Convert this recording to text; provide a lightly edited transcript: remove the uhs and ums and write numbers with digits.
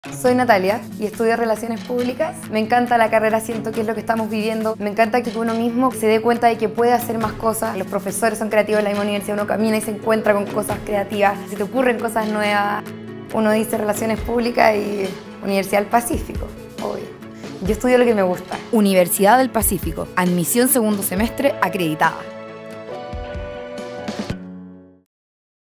Soy Natalia y estudio Relaciones Públicas. Me encanta la carrera, siento que es lo que estamos viviendo. Me encanta que uno mismo se dé cuenta de que puede hacer más cosas. Los profesores son creativos en la misma universidad, uno camina y se encuentra con cosas creativas. Se te ocurren cosas nuevas. Uno dice Relaciones Públicas y Universidad del Pacífico, obvio. Yo estudio lo que me gusta. Universidad del Pacífico, admisión segundo semestre acreditada.